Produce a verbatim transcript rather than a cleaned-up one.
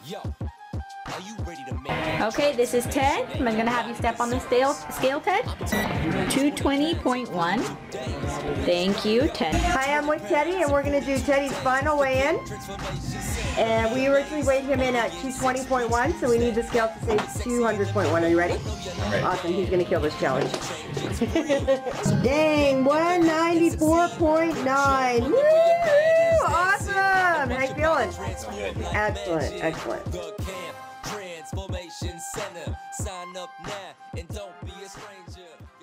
Okay, this is Ted. I'm gonna have you step on the scale, scale Ted. two twenty point one. Thank you, Ted. Hi, I'm with Teddy, and we're gonna do Teddy's final weigh-in. And we originally weighed him in at two twenty point one, so we need the scale to say two hundred point one. Are you ready? Right. Awesome, he's gonna kill this challenge. Dang, one ninety-four point nine. Woo! Awesome! How you feeling? Excellent, excellent. Transformation Center. Sign up now and don't be a stranger.